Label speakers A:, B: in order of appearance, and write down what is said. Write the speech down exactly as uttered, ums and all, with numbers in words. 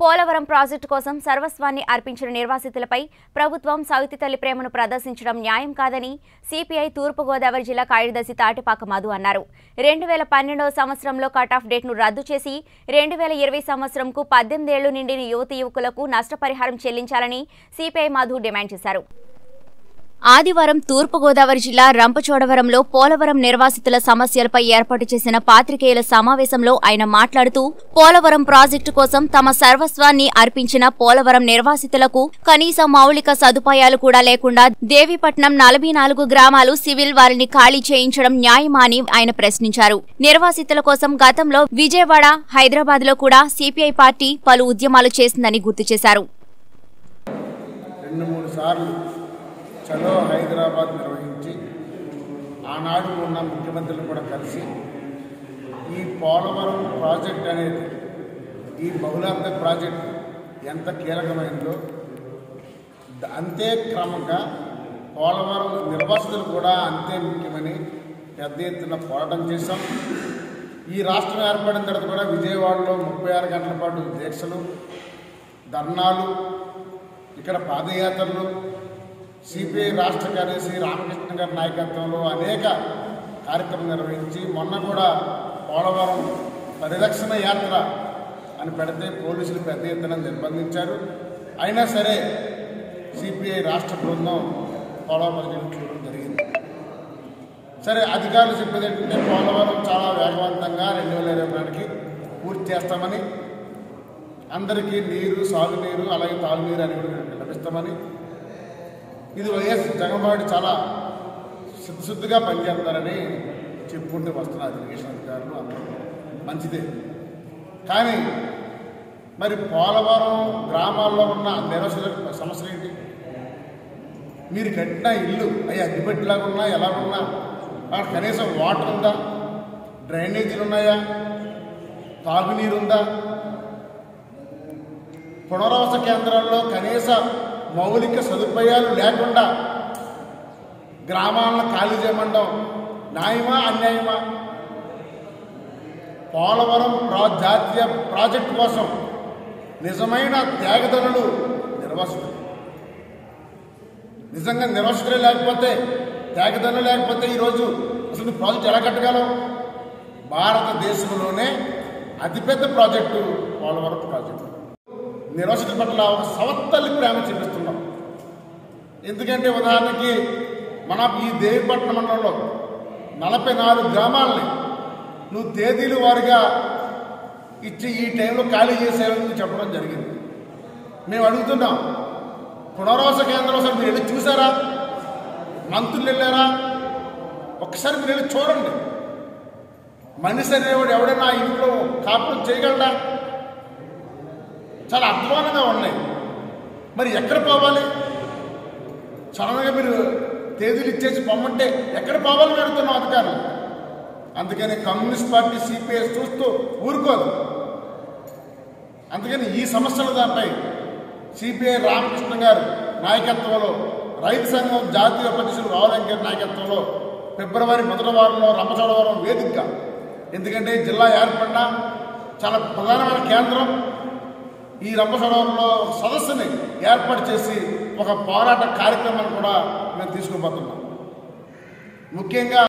A: Polavaram project కోసం సర్వస్వాన్ని అర్పించిన నిర్వాసితులపై ప్రభుత్వం సౌతి తల్లి ప్రేమను ప్రదర్శించడం న్యాయం కాదని సిపిఐ తూర్పుగోదావరి జిల్లా కార్యదర్శి తాటిపాక మధు అన్నారు. రెండు వేల పన్నెండవ సంవత్సరంలో కట్ ఆఫ్ డేట్ను రద్దు చేసి రెండు వేల ఇరవై సంవత్సరంకు పద్దెనిమిది ఏళ్లు నిండిన యువతి యువకులకు నష్టపరిహారం చెల్లించాలని సిపిఐ మధు డిమాండ్ చేశారు. ఆదివారం తూర్పుగోదావరి జిల్లా రంపచోడవరంలో పోలవరం నిర్వాసితుల సమస్యలపై ఏర్పాటు చేసిన పాత్రికేయుల సమావేశంలో ఆయన మాట్లాడుతూ పోలవరం ప్రాజెక్టు కోసం తమ సర్వస్వాన్ని అర్పించిన పోలవరం నిర్వాసితులకు కనీస మౌలిక సదుపాయాలు కూడా లేకుండా దేవీపట్నం నలభై నాలుగు గ్రామాలు సివిల్ వారిని ఖాళీ చేయించడం న్యాయమా అని ఆయన ప్రశ్నించారు. నిర్వాసితుల కోసం గతంలో విజయవాడ, హైదరాబాద్ లో కూడా సిపిఐ పార్టీ పలు ఉద్యమాలు చేసిందని గుర్తు చేశారు.
B: చలో హైదరాబాద్ నిర్వహించి ఆనాడు ఉన్న ముఖ్యమంత్రులు కూడా కలిసి ఈ పోలవరం ప్రాజెక్ట్ అనేది ఈ బహుళార్థ ప్రాజెక్ట్ ఎంత కీలకమైందో అంతే క్రమంగా పోలవరం నిర్వాసితులు కూడా అంతే ముఖ్యమని పెద్ద ఎత్తున పోరాటం చేశాం. ఈ రాష్ట్రం ఏర్పడిన తర్వాత కూడా విజయవాడలో ముప్పై ఆరు గంటల పాటు దీక్షలు, ధర్నాలు, ఇక్కడ పాదయాత్రలు, సిపిఐ రాష్ట్ర కార్యదర్శి రామకృష్ణ గారి నాయకత్వంలో అనేక కార్యక్రమాలు నిర్వహించి మొన్న కూడా పోలవరం పరిరక్షణ యాత్ర అని పెడితే పోలీసులు పెద్ద ఎత్తున నిర్బంధించారు. అయినా సరే సిపిఐ రాష్ట్ర బృందం పోలవరం ప్రాజెక్టు చూడడం జరిగింది. సరే అధికారులు చెప్పేది ఏంటంటే పోలవరం చాలా వేగవంతంగా రెండు వేల ఇరవై నాటికి పూర్తి చేస్తామని, అందరికీ నీరు, సాగునీరు, అలాగే తాగునీరు అని కూడా లభిస్తామని, ఇది వైఎస్ జగన్మోహన్ చాలా శుద్ధశుద్ధిగా పనిచేస్తారని చెప్పుకుంటూ వస్తున్నారు ఇరిగేషన్ అధికారులు. అందరూ మంచిదే. కానీ మరి పోలవరం గ్రామాల్లో ఉన్న నిరసన సమస్యలు ఏంటి? మీరు కట్టిన ఇల్లు అవి అగ్గిపెట్టిలాగా ఉన్నా, ఎలాగున్నా అక్కడ కనీసం వాటర్ ఉందా, డ్రైనేజీలు ఉన్నాయా, తాగునీరు ఉందా, పునరావాస కేంద్రాల్లో కనీస మౌలిక సదుపాయాలు లేకుండా గ్రామాలను ఖాళీ చేయమంటాం న్యాయమా అన్యాయమా? పోలవరం ప్రా జాతీయ ప్రాజెక్టు కోసం నిజమైన త్యాగదనులు నిర్వాసితులు. నిజంగా నిర్వాసితులే లేకపోతే, త్యాగదనులు లేకపోతే ఈరోజు అసలు ప్రాజెక్టు ఎలా కట్టగలం? భారతదేశంలోనే అతిపెద్ద ప్రాజెక్టు పోలవరం ప్రాజెక్టు. నిర్వాసితుల పట్ల ఒక సవత్తల్లి ప్రేమ చూపిస్తున్నాం. ఎందుకంటే ఉదాహరణకి మన ఈ దేవీపట్నం మండలంలో నలభై నాలుగు గ్రామాలని నువ్వు తేదీలు వారిగా ఇచ్చి ఈ టైంలో ఖాళీ చేసేవని చెప్పడం జరిగింది. మేము అడుగుతున్నాం, పునరావాస కేంద్రం అసలు మీరు వెళ్ళి చూసారా? మంత్రులు వెళ్ళారా? ఒకసారి మీరు వెళ్ళి చూడండి. మనిషి అనేవాడు ఎవడైనా ఇంట్లో కాపురం చేయగలడా? చాలా అధ్వానంగా ఉన్నాయి. మరి ఎక్కడ పోవాలి? సడన్గా మీరు తేదీలు ఇచ్చేసి పొమ్మంటే ఎక్కడ పోవాలని అడుగుతున్నాం అధికారులు. అందుకని కమ్యూనిస్ట్ పార్టీ సిపిఐ చూస్తూ ఊరుకోదు. అందుకని ఈ సమస్యల దానిపై సిపిఐ రామకృష్ణ గారు నాయకత్వంలో, రైతు సంఘం జాతీయ అధ్యక్షులు రావులంక గారి నాయకత్వంలో ఫిబ్రవరి మొదటి వారంలో రంపచోడవరం వేదికగా, ఎందుకంటే జిల్లా ఏర్పడిన చాలా ప్రధానమైన కేంద్రం ఈ రంపచోడవరంలో సదస్సుని ఏర్పాటు చేసి ఒక పోరాట కార్యక్రమాన్ని కూడా మేము తీసుకుపోతున్నాం. ముఖ్యంగా